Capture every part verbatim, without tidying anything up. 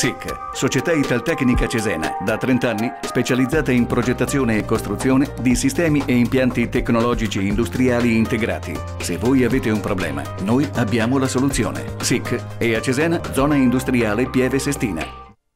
S I C, Società Italtecnica Cesena, da trenta anni specializzata in progettazione e costruzione di sistemi e impianti tecnologici industriali integrati. Se voi avete un problema, noi abbiamo la soluzione. S I C e a Cesena, zona industriale Pieve Sestina.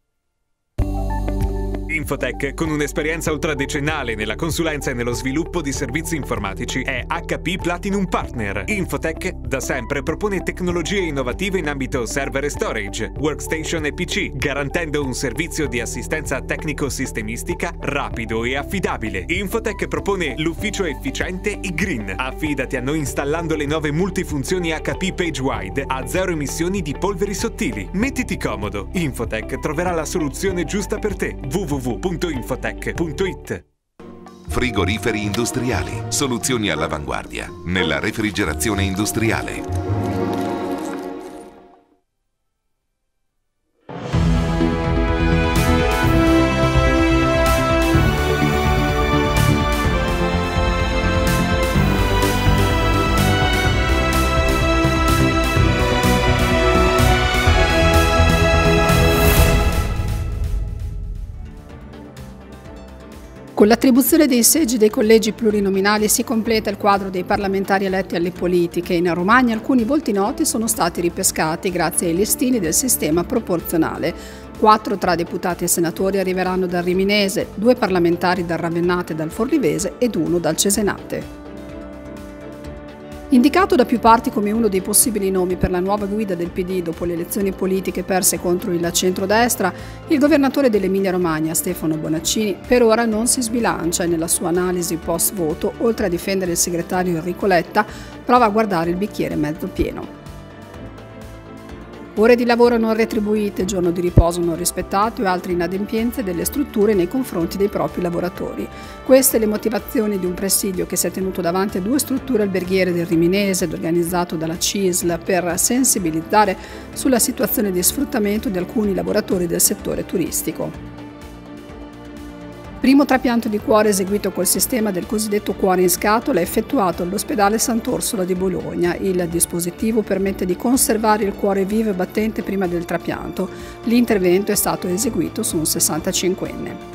Infotech, con un'esperienza ultradecennale nella consulenza e nello sviluppo di servizi informatici, è H P Platinum Partner. Infotech da sempre propone tecnologie innovative in ambito server e storage, workstation e P C, garantendo un servizio di assistenza tecnico-sistemistica rapido e affidabile. Infotech propone l'ufficio efficiente e green. Affidati a noi installando le nuove multifunzioni H P PageWide a zero emissioni di polveri sottili. Mettiti comodo. Infotech troverà la soluzione giusta per te. w w w punto infotech punto it. Frigoriferi industriali, soluzioni all'avanguardia nella refrigerazione industriale. Con l'attribuzione dei seggi dei collegi plurinominali si completa il quadro dei parlamentari eletti alle politiche. In Romagna alcuni volti noti sono stati ripescati grazie ai listini del sistema proporzionale. Quattro tra deputati e senatori arriveranno dal Riminese, due parlamentari dal Ravennate e dal Forlivese ed uno dal Cesenate. Indicato da più parti come uno dei possibili nomi per la nuova guida del P D dopo le elezioni politiche perse contro il centrodestra, il governatore dell'Emilia-Romagna, Stefano Bonaccini, per ora non si sbilancia e nella sua analisi post-voto, oltre a difendere il segretario Enrico Letta, prova a guardare il bicchiere mezzo pieno. Ore di lavoro non retribuite, giorno di riposo non rispettato e altre inadempienze delle strutture nei confronti dei propri lavoratori. Queste le motivazioni di un presidio che si è tenuto davanti a due strutture alberghiere del Riminese ed organizzato dalla C I S L per sensibilizzare sulla situazione di sfruttamento di alcuni lavoratori del settore turistico. Primo trapianto di cuore eseguito col sistema del cosiddetto cuore in scatola è effettuato all'ospedale Sant'Orsola di Bologna. Il dispositivo permette di conservare il cuore vivo e battente prima del trapianto. L'intervento è stato eseguito su un sessantacinquenne.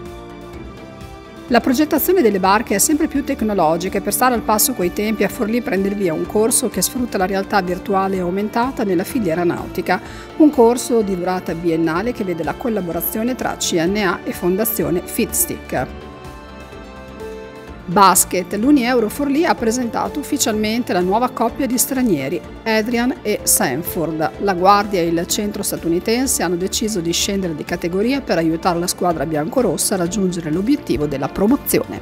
La progettazione delle barche è sempre più tecnologica e per stare al passo coi tempi a Forlì prende il via un corso che sfrutta la realtà virtuale e aumentata nella filiera nautica, un corso di durata biennale che vede la collaborazione tra C N A e Fondazione Fitstick. Basket, l'Unieuro Forlì ha presentato ufficialmente la nuova coppia di stranieri, Adrian e Sanford. La Guardia e il centro statunitense hanno deciso di scendere di categoria per aiutare la squadra biancorossa a raggiungere l'obiettivo della promozione.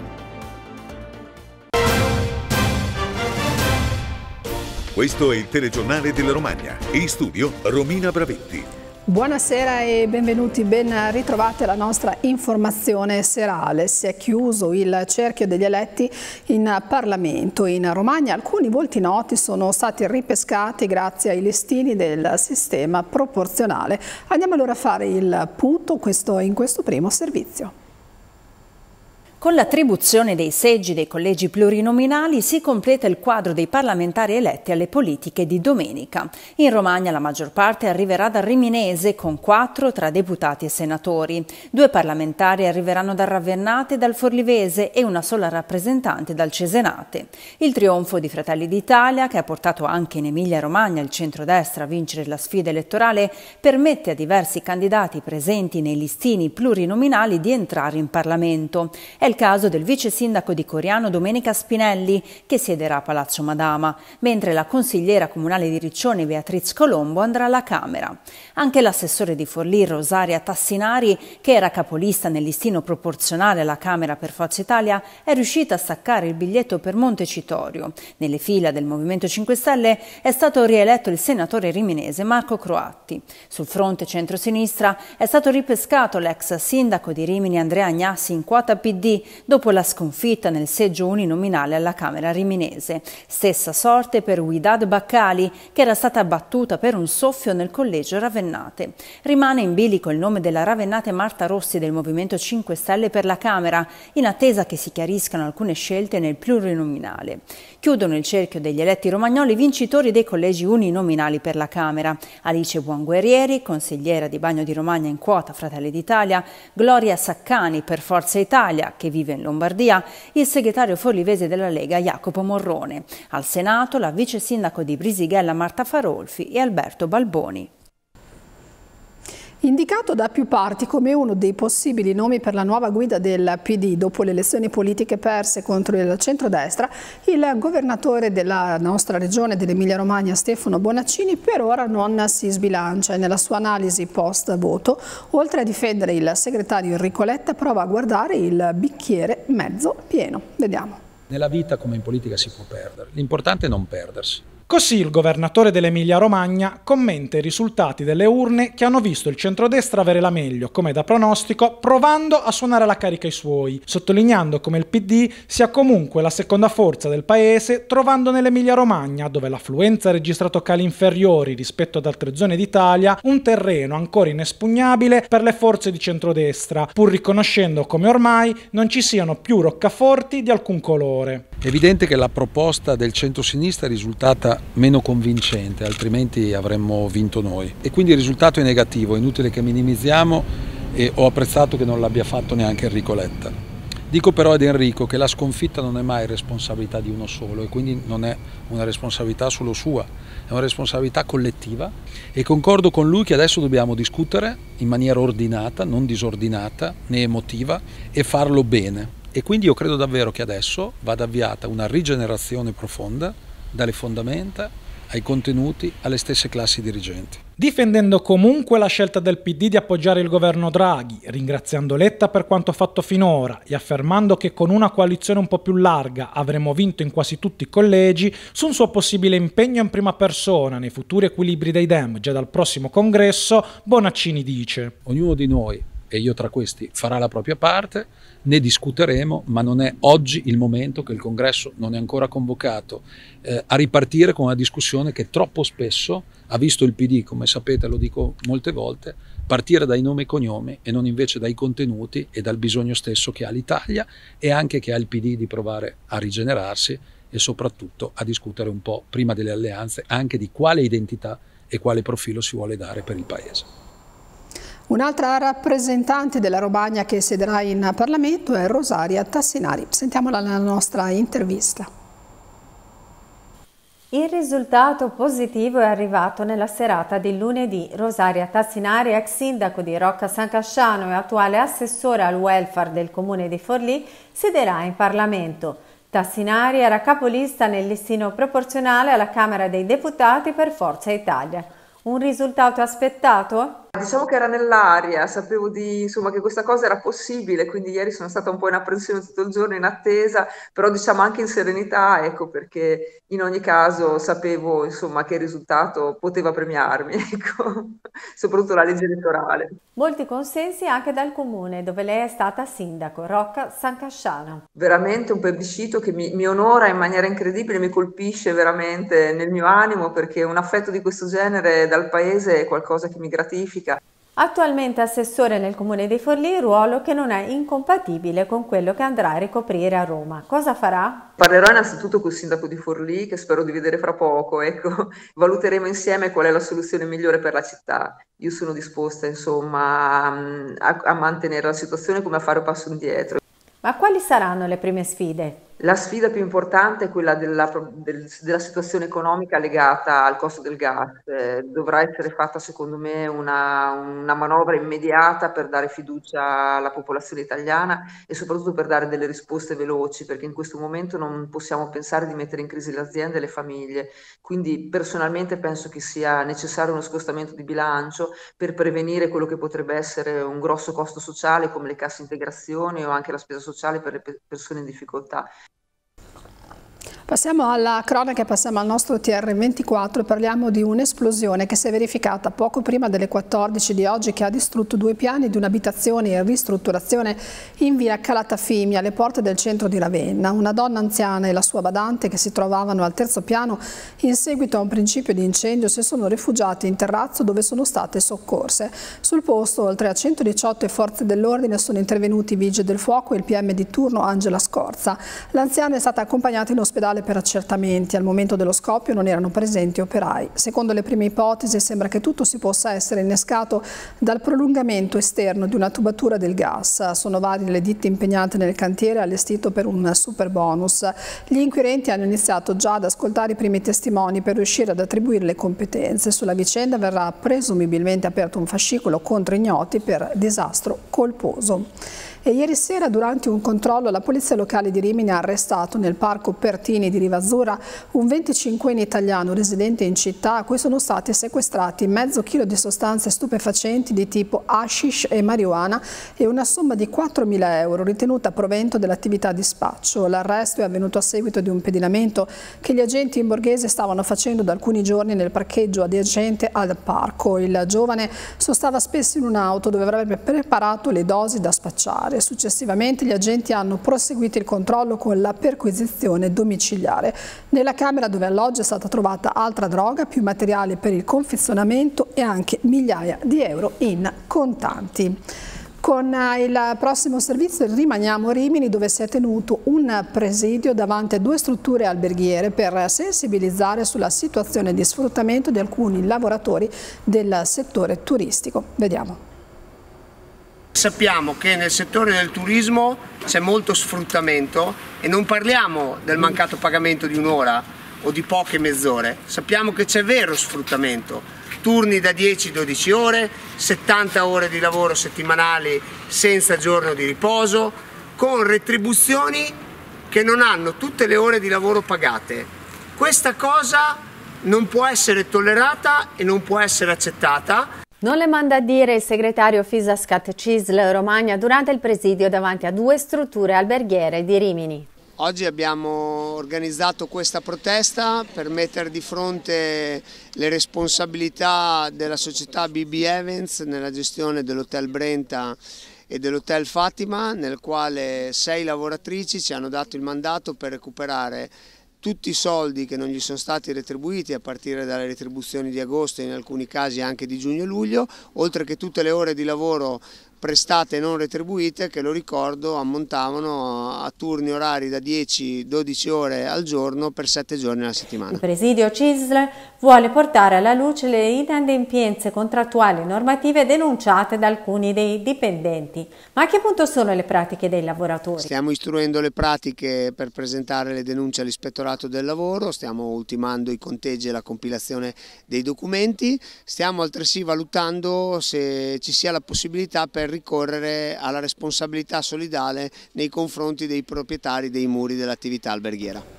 Questo è il telegiornale della Romagna. In studio Romina Bravetti. Buonasera e benvenuti, ben ritrovati alla nostra informazione serale. Si è chiuso il cerchio degli eletti in Parlamento. In Romagna alcuni volti noti sono stati ripescati grazie ai listini del sistema proporzionale. Andiamo allora a fare il punto questo, in questo primo servizio. Con l'attribuzione dei seggi dei collegi plurinominali si completa il quadro dei parlamentari eletti alle politiche di domenica. In Romagna la maggior parte arriverà dal Riminese con quattro tra deputati e senatori. Due parlamentari arriveranno dal Ravennate e dal Forlivese e una sola rappresentante dal Cesenate. Il trionfo di Fratelli d'Italia, che ha portato anche in Emilia-Romagna il centrodestra a vincere la sfida elettorale, permette a diversi candidati presenti nei listini plurinominali di entrare in Parlamento. È il caso del vice sindaco di Coriano Domenica Spinelli, che siederà a Palazzo Madama, mentre la consigliera comunale di Riccione Beatriz Colombo andrà alla Camera. Anche l'assessore di Forlì Rosaria Tassinari, che era capolista nel listino proporzionale alla Camera per Forza Italia, è riuscita a staccare il biglietto per Montecitorio. Nelle fila del Movimento cinque Stelle è stato rieletto il senatore riminese Marco Croatti. Sul fronte centrosinistra è stato ripescato l'ex sindaco di Rimini Andrea Agnassi in quota P D D dopo la sconfitta nel seggio uninominale alla Camera riminese. Stessa sorte per Widad Baccali, che era stata battuta per un soffio nel collegio Ravennate. Rimane in bilico il nome della Ravennate Marta Rossi del Movimento cinque Stelle per la Camera, in attesa che si chiariscano alcune scelte nel plurinominale. Chiudono il cerchio degli eletti romagnoli vincitori dei collegi uninominali per la Camera: Alice Buonguerrieri, consigliera di Bagno di Romagna in quota Fratelli d'Italia, Gloria Saccani per Forza Italia, che vive in Lombardia, il segretario forlivese della Lega Jacopo Morrone. Al Senato la vice sindaco di Brisighella Marta Farolfi e Alberto Balboni. Indicato da più parti come uno dei possibili nomi per la nuova guida del P D dopo le elezioni politiche perse contro il centrodestra, il governatore della nostra regione dell'Emilia Romagna Stefano Bonaccini per ora non si sbilancia e nella sua analisi post voto, oltre a difendere il segretario Enrico Letta, prova a guardare il bicchiere mezzo pieno. Vediamo. Nella vita come in politica si può perdere, l'importante è non perdersi. Così il governatore dell'Emilia-Romagna commenta i risultati delle urne che hanno visto il centrodestra avere la meglio, come da pronostico, provando a suonare la carica ai suoi, sottolineando come il P D sia comunque la seconda forza del paese, trovando nell'Emilia-Romagna, dove l'affluenza ha registrato cali inferiori rispetto ad altre zone d'Italia, un terreno ancora inespugnabile per le forze di centrodestra, pur riconoscendo come ormai non ci siano più roccaforti di alcun colore. È evidente che la proposta del centro-sinistra è risultata meno convincente, altrimenti avremmo vinto noi. E quindi il risultato è negativo, è inutile che minimizziamo e ho apprezzato che non l'abbia fatto neanche Enrico Letta. Dico però ad Enrico che la sconfitta non è mai responsabilità di uno solo e quindi non è una responsabilità solo sua, è una responsabilità collettiva e concordo con lui che adesso dobbiamo discutere in maniera ordinata, non disordinata né emotiva e farlo bene. E quindi io credo davvero che adesso vada avviata una rigenerazione profonda dalle fondamenta ai contenuti alle stesse classi dirigenti. Difendendo comunque la scelta del P D di appoggiare il governo Draghi, ringraziando Letta per quanto fatto finora e affermando che con una coalizione un po' più larga avremmo vinto in quasi tutti i collegi, su un suo possibile impegno in prima persona nei futuri equilibri dei Dem già dal prossimo congresso, Bonaccini dice: ognuno di noi, e io tra questi, farà la propria parte, ne discuteremo, ma non è oggi il momento, che il congresso non è ancora convocato, eh, a ripartire con una discussione che troppo spesso ha visto il P D, come sapete, lo dico molte volte, partire dai nomi e cognomi e non invece dai contenuti e dal bisogno stesso che ha l'Italia e anche che ha il P D di provare a rigenerarsi e soprattutto a discutere un po' prima delle alleanze anche di quale identità e quale profilo si vuole dare per il Paese. Un'altra rappresentante della Romagna che siederà in Parlamento è Rosaria Tassinari. Sentiamola nella nostra intervista. Il risultato positivo è arrivato nella serata di lunedì. Rosaria Tassinari, ex sindaco di Rocca San Casciano e attuale assessore al welfare del comune di Forlì, siederà in Parlamento. Tassinari era capolista nel listino proporzionale alla Camera dei Deputati per Forza Italia. Un risultato aspettato? Diciamo che era nell'aria, sapevo di, insomma, che questa cosa era possibile, quindi ieri sono stata un po' in apprensione tutto il giorno, in attesa, però diciamo anche in serenità, ecco, perché in ogni caso sapevo, insomma, che il risultato poteva premiarmi, ecco, soprattutto la legge elettorale. Molti consensi anche dal comune dove lei è stata sindaco, Rocca San Casciano. Veramente un plebiscito che mi, mi onora in maniera incredibile, mi colpisce veramente nel mio animo, perché un affetto di questo genere dal paese è qualcosa che mi gratifica. Attualmente assessore nel comune di Forlì, ruolo che non è incompatibile con quello che andrà a ricoprire a Roma. Cosa farà? Parlerò innanzitutto col sindaco di Forlì, che spero di vedere fra poco, ecco. Valuteremo insieme qual è la soluzione migliore per la città. Io sono disposta, insomma, a, a mantenere la situazione come a fare un passo indietro. Ma quali saranno le prime sfide? La sfida più importante è quella della, del, della situazione economica legata al costo del gas. Eh, dovrà essere fatta secondo me una, una manovra immediata per dare fiducia alla popolazione italiana e soprattutto per dare delle risposte veloci, perché in questo momento non possiamo pensare di mettere in crisi le aziende e le famiglie. Quindi personalmente penso che sia necessario uno scostamento di bilancio per prevenire quello che potrebbe essere un grosso costo sociale come le casse integrazioni o anche la spesa sociale per le persone in difficoltà. Passiamo alla cronaca e passiamo al nostro T R ventiquattro e parliamo di un'esplosione che si è verificata poco prima delle quattordici di oggi, che ha distrutto due piani di un'abitazione in ristrutturazione in via Calatafimi, alle porte del centro di Ravenna. Una donna anziana e la sua badante, che si trovavano al terzo piano in seguito a un principio di incendio, si sono rifugiate in terrazzo, dove sono state soccorse. Sul posto, oltre a centodiciotto forze dell'ordine, sono intervenuti i vigili del fuoco e il P M di turno Angela Scorza. L'anziana è stata accompagnata in ospedale per accertamenti. Al momento dello scoppio non erano presenti operai. Secondo le prime ipotesi sembra che tutto si possa essere innescato dal prolungamento esterno di una tubatura del gas. Sono varie le ditte impegnate nel cantiere allestito per un super bonus. Gli inquirenti hanno iniziato già ad ascoltare i primi testimoni per riuscire ad attribuire le competenze. Sulla vicenda verrà presumibilmente aperto un fascicolo contro ignoti per disastro colposo. E ieri sera, durante un controllo, la polizia locale di Rimini ha arrestato nel parco Pertini di Rivazzura un venticinquenne italiano residente in città, a cui sono stati sequestrati mezzo chilo di sostanze stupefacenti di tipo hashish e marijuana e una somma di quattromila euro ritenuta a provento dell'attività di spaccio. L'arresto è avvenuto a seguito di un pedinamento che gli agenti in borghese stavano facendo da alcuni giorni nel parcheggio adiacente al parco. Il giovane sostava spesso in un'auto dove avrebbe preparato le dosi da spacciare. Successivamente gli agenti hanno proseguito il controllo con la perquisizione domiciliare. Nella camera dove alloggia è stata trovata altra droga, più materiale per il confezionamento e anche migliaia di euro in contanti. Con il prossimo servizio rimaniamo a Rimini, dove si è tenuto un presidio davanti a due strutture alberghiere per sensibilizzare sulla situazione di sfruttamento di alcuni lavoratori del settore turistico. Vediamo. Sappiamo che nel settore del turismo c'è molto sfruttamento e non parliamo del mancato pagamento di un'ora o di poche mezz'ore, sappiamo che c'è vero sfruttamento, turni da dieci dodici ore, settanta ore di lavoro settimanali senza giorno di riposo, con retribuzioni che non hanno tutte le ore di lavoro pagate. Questa cosa non può essere tollerata e non può essere accettata. Non le manda a dire il segretario Fisascat C I S L Romagna durante il presidio davanti a due strutture alberghiere di Rimini. Oggi abbiamo organizzato questa protesta per mettere di fronte le responsabilità della società B B Evans nella gestione dell'Hotel Brenta e dell'Hotel Fatima, nel quale sei lavoratrici ci hanno dato il mandato per recuperare tutti i soldi che non gli sono stati retribuiti a partire dalle retribuzioni di agosto e in alcuni casi anche di giugno e luglio, oltre che tutte le ore di lavoro prestate e non retribuite che, lo ricordo, ammontavano a turni orari da dieci dodici ore al giorno per sette giorni alla settimana. Il presidio C I S L vuole portare alla luce le inadempienze contrattuali e normative denunciate da alcuni dei dipendenti. Ma a che punto sono le pratiche dei lavoratori? Stiamo istruendo le pratiche per presentare le denunce all'Ispettorato del Lavoro, stiamo ultimando i conteggi e la compilazione dei documenti, stiamo altresì valutando se ci sia la possibilità per ricorrere alla responsabilità solidale nei confronti dei proprietari dei muri dell'attività alberghiera.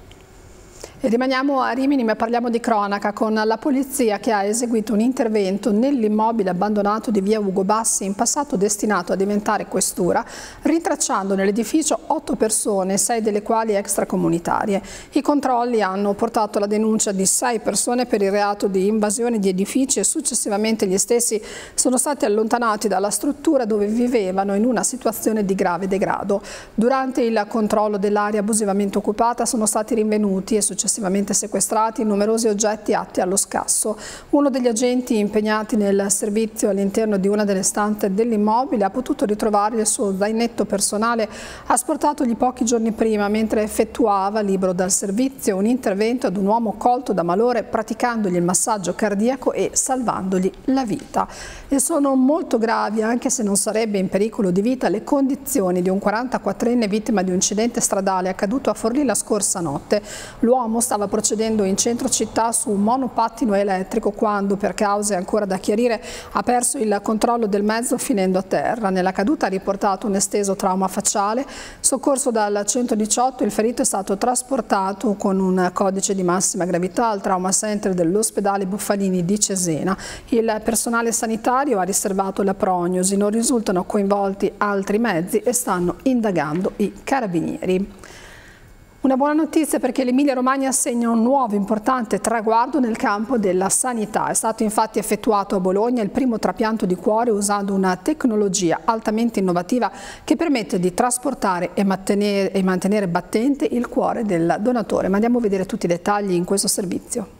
E rimaniamo a Rimini, ma parliamo di cronaca, con la polizia che ha eseguito un intervento nell'immobile abbandonato di via Ugo Bassi, in passato destinato a diventare questura, rintracciando nell'edificio otto persone, sei delle quali extracomunitarie. I controlli hanno portato alla denuncia di sei persone per il reato di invasione di edifici e successivamente gli stessi sono stati allontanati dalla struttura dove vivevano in una situazione di grave degrado. Durante il controllo dell'area abusivamente occupata sono stati rinvenuti e successivamente sequestrati numerosi oggetti atti allo scasso. Uno degli agenti impegnati nel servizio all'interno di una delle stanze dell'immobile ha potuto ritrovare il suo zainetto personale asportatogli pochi giorni prima mentre effettuava, libero dal servizio, un intervento ad un uomo colto da malore praticandogli il massaggio cardiaco e salvandogli la vita. E sono molto gravi, anche se non sarebbe in pericolo di vita, le condizioni di un quarantaquattrenne vittima di un incidente stradale accaduto a Forlì la scorsa notte. L'uomo stava procedendo in centro città su un monopattino elettrico quando, per cause ancora da chiarire, ha perso il controllo del mezzo finendo a terra. Nella caduta ha riportato un esteso trauma facciale. Soccorso dal centodiciotto, il ferito è stato trasportato con un codice di massima gravità al trauma center dell'ospedale Buffalini di Cesena. Il personale sanitario ha riservato la prognosi, non risultano coinvolti altri mezzi e stanno indagando i carabinieri. Una buona notizia perché l'Emilia Romagna segna un nuovo importante traguardo nel campo della sanità. È stato infatti effettuato a Bologna il primo trapianto di cuore usando una tecnologia altamente innovativa che permette di trasportare e mantenere, e mantenere battente il cuore del donatore. Ma andiamo a vedere tutti i dettagli in questo servizio.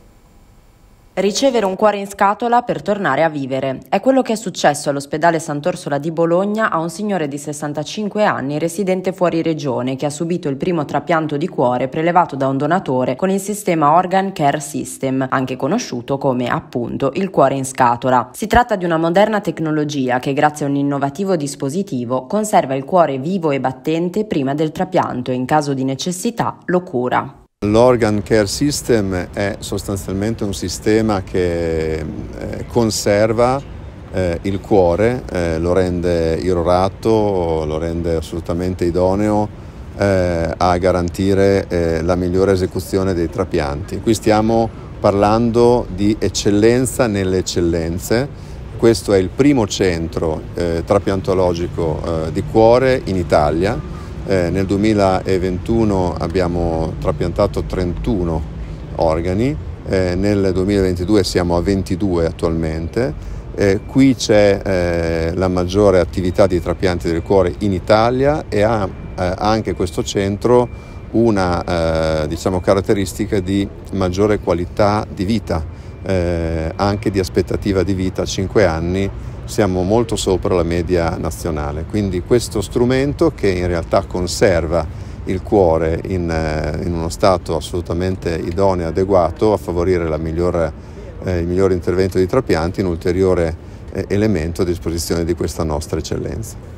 Ricevere un cuore in scatola per tornare a vivere. È quello che è successo all'ospedale Sant'Orsola di Bologna a un signore di sessantacinque anni residente fuori regione che ha subito il primo trapianto di cuore prelevato da un donatore con il sistema Organ Care System, anche conosciuto come appunto il cuore in scatola. Si tratta di una moderna tecnologia che grazie a un innovativo dispositivo conserva il cuore vivo e battente prima del trapianto e in caso di necessità lo cura. L'Organ Care System è sostanzialmente un sistema che eh, conserva eh, il cuore, eh, lo rende irrorato, lo rende assolutamente idoneo eh, a garantire eh, la migliore esecuzione dei trapianti. Qui stiamo parlando di eccellenza nelle eccellenze. Questo è il primo centro eh, trapiantologico eh, di cuore in Italia. Eh, nel duemilaventuno abbiamo trapiantato trentuno organi, eh, nel duemilaventidue siamo a ventidue attualmente. Eh, qui c'è eh, la maggiore attività di trapianti del cuore in Italia e ha eh, anche questo centro una eh, diciamo, caratteristica di maggiore qualità di vita, eh, anche di aspettativa di vita, cinque anni. Siamo molto sopra la media nazionale, quindi questo strumento che in realtà conserva il cuore in, in uno stato assolutamente idoneo e adeguato a favorire la migliore, eh, il migliore intervento di trapianti, un ulteriore eh, elemento a disposizione di questa nostra eccellenza.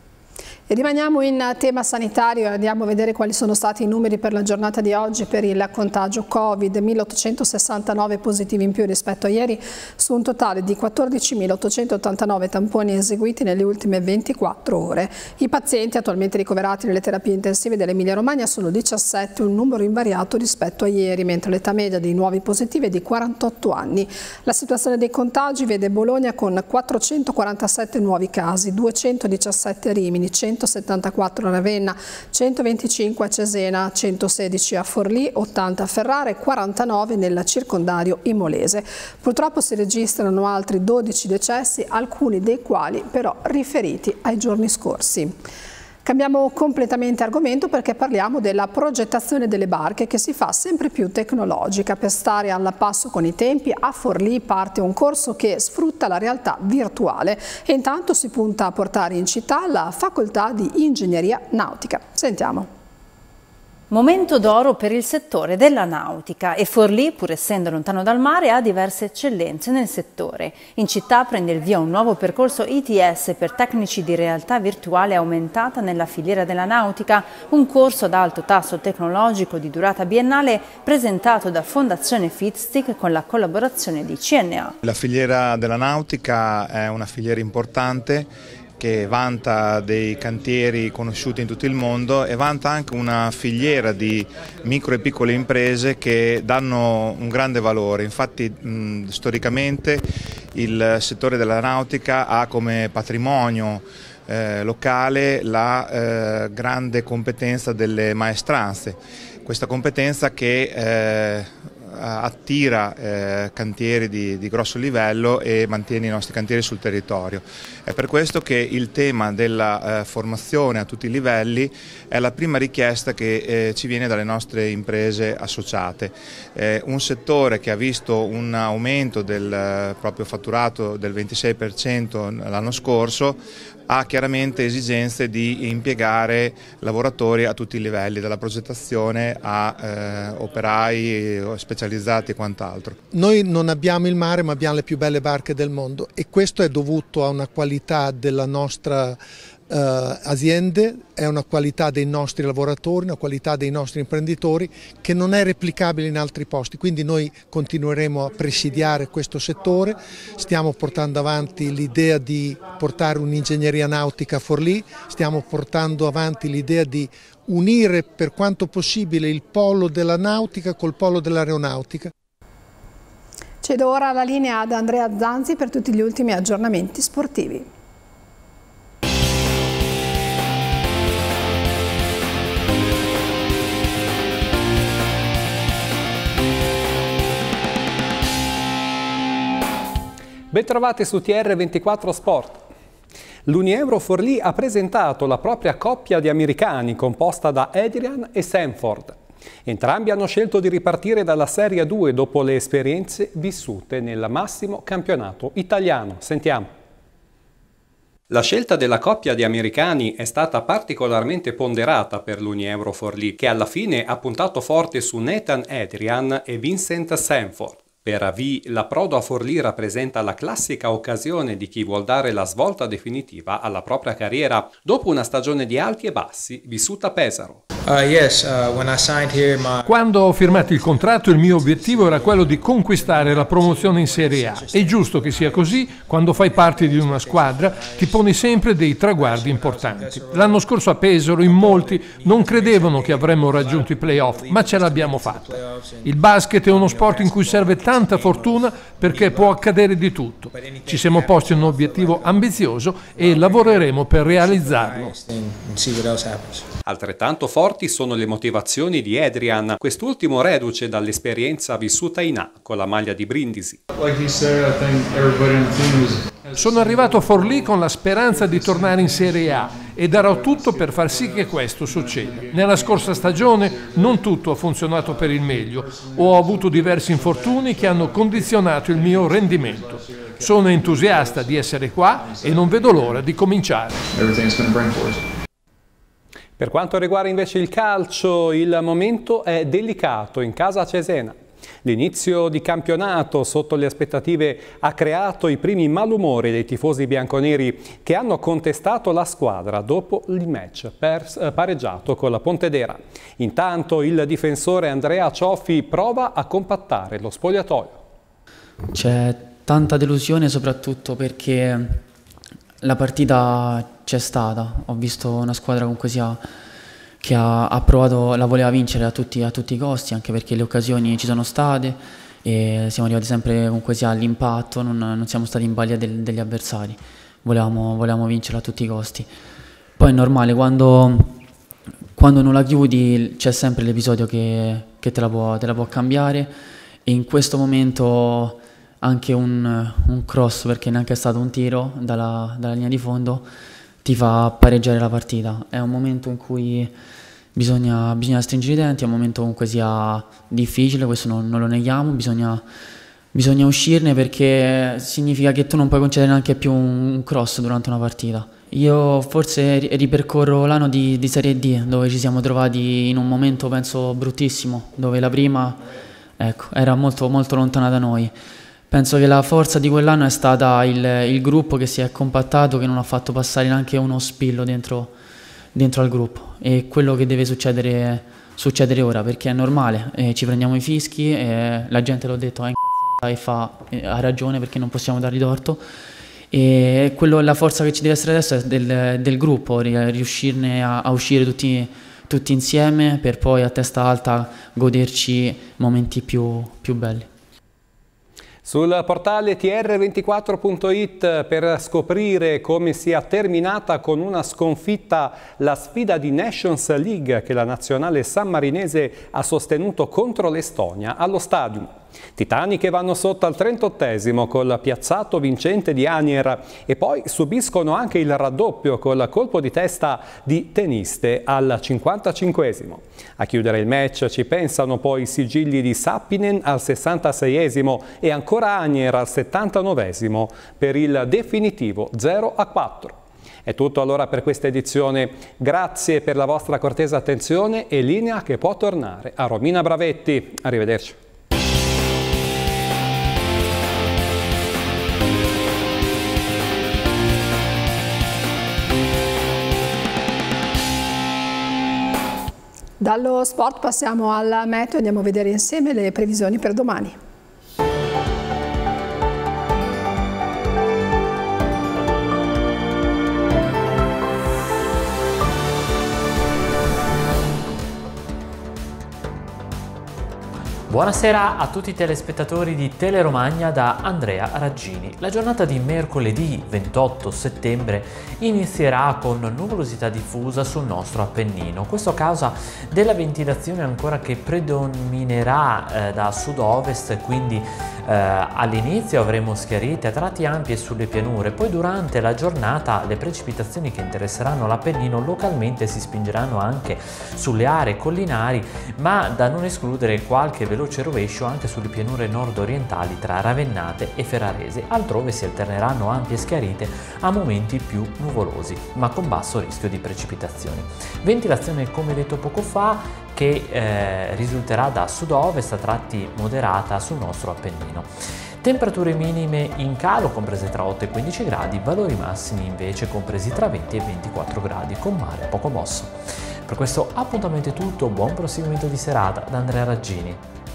E rimaniamo in tema sanitario e andiamo a vedere quali sono stati i numeri per la giornata di oggi per il contagio Covid. milleottocentosessantanove positivi in più rispetto a ieri su un totale di quattordicimilaottocentottantanove tamponi eseguiti nelle ultime ventiquattro ore. I pazienti attualmente ricoverati nelle terapie intensive dell'Emilia Romagna sono diciassette, un numero invariato rispetto a ieri, mentre l'età media dei nuovi positivi è di quarantotto anni. La situazione dei contagi vede Bologna con quattrocentoquarantasette nuovi casi, duecentodiciassette a Rimini, centosettantaquattro a Ravenna, centoventicinque a Cesena, centosedici a Forlì, ottanta a Ferrara e quarantanove nel circondario imolese. Purtroppo si registrano altri dodici decessi, alcuni dei quali però riferiti ai giorni scorsi. Cambiamo completamente argomento perché parliamo della progettazione delle barche che si fa sempre più tecnologica. Per stare alla passo con i tempi, a Forlì parte un corso che sfrutta la realtà virtuale e intanto si punta a portare in città la facoltà di ingegneria nautica. Sentiamo. Momento d'oro per il settore della nautica e Forlì, pur essendo lontano dal mare, ha diverse eccellenze nel settore. In città prende il via un nuovo percorso I T S per tecnici di realtà virtuale aumentata nella filiera della nautica, un corso ad alto tasso tecnologico di durata biennale presentato da Fondazione Fitstick con la collaborazione di C N A. La filiera della nautica è una filiera importante che vanta dei cantieri conosciuti in tutto il mondo e vanta anche una filiera di micro e piccole imprese che danno un grande valore. Infatti mh, storicamente il settore della nautica ha come patrimonio eh, locale la eh, grande competenza delle maestranze, questa competenza che eh, attira eh, cantieri di, di grosso livello e mantiene i nostri cantieri sul territorio. È per questo che il tema della eh, formazione a tutti i livelli è la prima richiesta che eh, ci viene dalle nostre imprese associate. Eh, un settore che ha visto un aumento del eh, proprio fatturato del ventisei per cento l'anno scorso ha chiaramente esigenze di impiegare lavoratori a tutti i livelli, dalla progettazione a eh, operai specializzati e quant'altro. Noi non abbiamo il mare ma abbiamo le più belle barche del mondo e questo è dovuto a una qualità della nostra Uh, aziende, è una qualità dei nostri lavoratori, una qualità dei nostri imprenditori che non è replicabile in altri posti, quindi noi continueremo a presidiare questo settore, stiamo portando avanti l'idea di portare un'ingegneria nautica a Forlì, stiamo portando avanti l'idea di unire per quanto possibile il polo della nautica col polo dell'aeronautica. Cedo ora la linea ad Andrea Zanzi per tutti gli ultimi aggiornamenti sportivi. Bentrovati su T R ventiquattro Sport. L'Unievro Forlì ha presentato la propria coppia di americani composta da Adrian e Sanford. Entrambi hanno scelto di ripartire dalla Serie due dopo le esperienze vissute nel massimo campionato italiano. Sentiamo. La scelta della coppia di americani è stata particolarmente ponderata per l'Unievro Forlì, che alla fine ha puntato forte su Nathan Adrian e Vincent Sanford. Per A V, l'approdo a Forlì rappresenta la classica occasione di chi vuol dare la svolta definitiva alla propria carriera dopo una stagione di alti e bassi vissuta a Pesaro. Uh, yes, uh, when I signed here, my... Quando ho firmato il contratto, il mio obiettivo era quello di conquistare la promozione in Serie A. È giusto che sia così, quando fai parte di una squadra ti poni sempre dei traguardi importanti. L'anno scorso a Pesaro in molti non credevano che avremmo raggiunto i playoff, ma ce l'abbiamo fatta. Il basket è uno sport in cui serve tanta fortuna perché può accadere di tutto. Ci siamo posti un obiettivo ambizioso e lavoreremo per realizzarlo. Altrettanto forti sono le motivazioni di Adrian, quest'ultimo reduce dall'esperienza vissuta in A con la maglia di Brindisi. Sono arrivato a Forlì con la speranza di tornare in Serie A e darò tutto per far sì che questo succeda. Nella scorsa stagione non tutto ha funzionato per il meglio, ho avuto diversi infortuni che hanno condizionato il mio rendimento. Sono entusiasta di essere qua e non vedo l'ora di cominciare. Per quanto riguarda invece il calcio, il momento è delicato in casa Cesena. L'inizio di campionato sotto le aspettative ha creato i primi malumori dei tifosi bianconeri che hanno contestato la squadra dopo il match pareggiato con la Pontedera. Intanto il difensore Andrea Cioffi prova a compattare lo spogliatoio. C'è tanta delusione soprattutto perché la partita c'è stata, ho visto una squadra comunque sia che ha, ha provato, la voleva vincere a tutti, a tutti i costi, anche perché le occasioni ci sono state e siamo arrivati sempre comunque sia all'impatto, non, non siamo stati in balia del, degli avversari, volevamo, volevamo vincere a tutti i costi. Poi è normale, quando, quando non la chiudi c'è sempre l'episodio che, che te, la può, te la può cambiare e in questo momento anche un, un cross, perché neanche è stato un tiro dalla, dalla linea di fondo, ti fa pareggiare la partita. È un momento in cui bisogna, bisogna stringere i denti, è un momento comunque sia difficile, questo non, non lo neghiamo, bisogna, bisogna uscirne perché significa che tu non puoi concedere neanche più un, un cross durante una partita. Io forse ripercorro l'anno di, di Serie D, dove ci siamo trovati in un momento penso bruttissimo, dove la prima ecco, era molto, molto lontana da noi. Penso che la forza di quell'anno è stata il, il gruppo che si è compattato, che non ha fatto passare neanche uno spillo dentro, dentro al gruppo. E quello che deve succedere, succedere ora, perché è normale, eh, ci prendiamo i fischi, e la gente, l'ho detto, è incazzata e fa, eh, ha ragione perché non possiamo dargli torto. E quello, la forza che ci deve essere adesso è del, del gruppo, riuscirne a, a uscire tutti, tutti insieme per poi a testa alta goderci momenti più, più belli. Sul portale T R ventiquattro punto it per scoprire come sia terminata con una sconfitta la sfida di Nations League che la nazionale sammarinese ha sostenuto contro l'Estonia allo Stadium. Titani che vanno sotto al trentottesimo col piazzato vincente di Anier e poi subiscono anche il raddoppio col colpo di testa di Teniste al cinquantacinquesimo. A chiudere il match ci pensano poi i sigilli di Sappinen al sessantaseiesimo e ancora Anier al settantanovesimo per il definitivo zero a quattro. È tutto allora per questa edizione, grazie per la vostra cortese attenzione e linea che può tornare a Romina Bravetti. Arrivederci. Dallo sport passiamo al meteo e andiamo a vedere insieme le previsioni per domani. Buonasera a tutti i telespettatori di Teleromagna da Andrea Raggini. La giornata di mercoledì ventotto settembre inizierà con nuvolosità diffusa sul nostro Appennino. Questo a causa della ventilazione ancora che predominerà eh, da sud-ovest, quindi Eh, all'inizio avremo schiarite a tratti ampie sulle pianure, poi durante la giornata le precipitazioni che interesseranno l'Appennino localmente si spingeranno anche sulle aree collinari, ma da non escludere qualche veloce rovescio anche sulle pianure nord-orientali tra Ravennate e Ferrarese. Altrove si alterneranno ampie schiarite a momenti più nuvolosi, ma con basso rischio di precipitazioni. Ventilazione, come detto poco fa, che eh, risulterà da sud-ovest a tratti moderata sul nostro Appennino. Temperature minime in calo comprese tra otto e quindici gradi, valori massimi invece compresi tra venti e ventiquattro gradi, con mare poco mosso. Per questo appuntamento è tutto, buon proseguimento di serata da Andrea Raggini.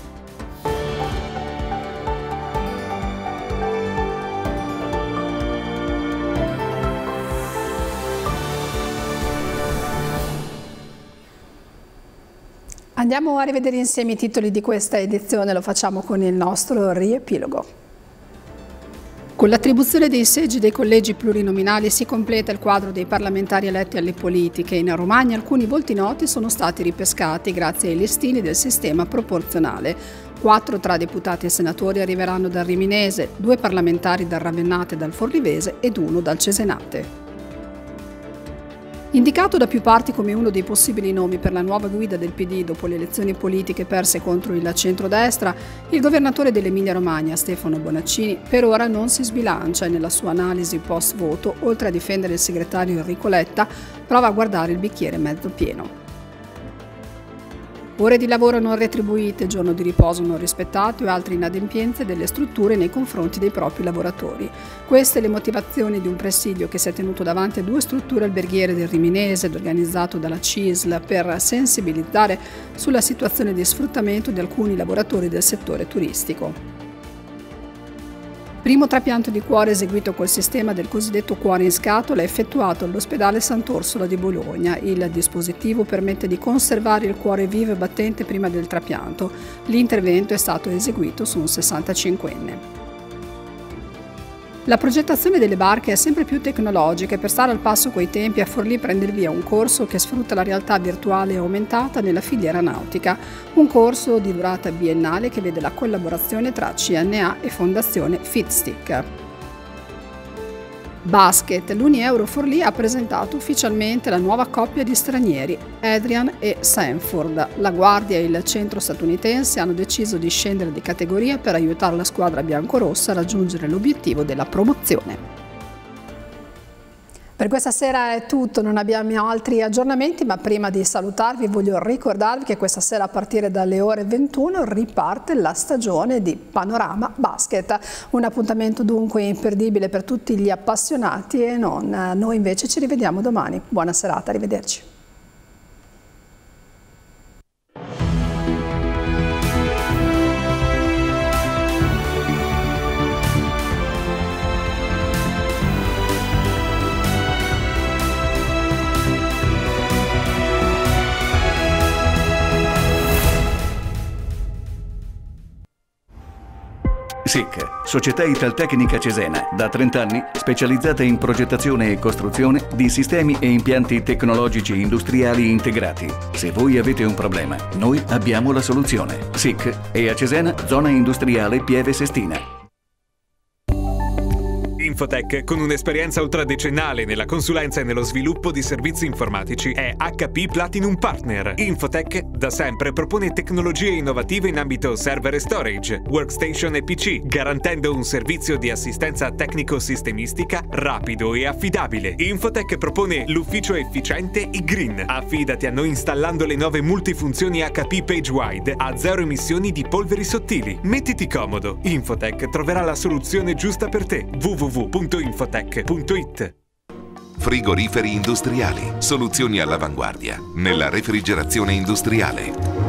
Andiamo a rivedere insieme i titoli di questa edizione, lo facciamo con il nostro riepilogo. Con l'attribuzione dei seggi dei collegi plurinominali si completa il quadro dei parlamentari eletti alle politiche. In Romagna alcuni volti noti sono stati ripescati grazie ai listini del sistema proporzionale. Quattro tra deputati e senatori arriveranno dal Riminese, due parlamentari dal Ravennate e dal Forlivese ed uno dal Cesenate. Indicato da più parti come uno dei possibili nomi per la nuova guida del P D dopo le elezioni politiche perse contro il centrodestra, il governatore dell'Emilia-Romagna, Stefano Bonaccini, per ora non si sbilancia e nella sua analisi post-voto, oltre a difendere il segretario Enrico Letta, prova a guardare il bicchiere mezzo pieno. Ore di lavoro non retribuite, giorno di riposo non rispettato e altre inadempienze delle strutture nei confronti dei propri lavoratori. Queste le motivazioni di un presidio che si è tenuto davanti a due strutture alberghiere del Riminese ed organizzato dalla C I S L per sensibilizzare sulla situazione di sfruttamento di alcuni lavoratori del settore turistico. Primo trapianto di cuore eseguito col sistema del cosiddetto cuore in scatola è effettuato all'ospedale Sant'Orsola di Bologna. Il dispositivo permette di conservare il cuore vivo e battente prima del trapianto. L'intervento è stato eseguito su un sessantacinquenne. La progettazione delle barche è sempre più tecnologica e per stare al passo coi tempi a Forlì prende il via un corso che sfrutta la realtà virtuale aumentata nella filiera nautica, un corso di durata biennale che vede la collaborazione tra C N A e Fondazione Fitstick. Basket, l'Unieuro Forlì ha presentato ufficialmente la nuova coppia di stranieri, Adrian e Sanford. La Guardia e il centro statunitense hanno deciso di scendere di categoria per aiutare la squadra biancorossa a raggiungere l'obiettivo della promozione. Per questa sera è tutto, non abbiamo altri aggiornamenti, ma prima di salutarvi voglio ricordarvi che questa sera a partire dalle ore ventuno riparte la stagione di Panorama Basket. Un appuntamento dunque imperdibile per tutti gli appassionati e non. Noi invece ci rivediamo domani. Buona serata, arrivederci. S I C, Società Italtecnica Cesena, da trenta anni specializzata in progettazione e costruzione di sistemi e impianti tecnologici industriali integrati. Se voi avete un problema, noi abbiamo la soluzione. S I C è a Cesena, zona industriale Pieve Sestina. Infotech, con un'esperienza ultradecennale nella consulenza e nello sviluppo di servizi informatici, è H P Platinum Partner. Infotech da sempre propone tecnologie innovative in ambito server e storage, workstation e P C, garantendo un servizio di assistenza tecnico-sistemistica rapido e affidabile. Infotech propone l'ufficio efficiente e green. Affidati a noi installando le nuove multifunzioni H P PageWide a zero emissioni di polveri sottili. Mettiti comodo. Infotech troverà la soluzione giusta per te. w w w punto infotech punto it. Frigoriferi industriali, soluzioni all'avanguardia nella refrigerazione industriale.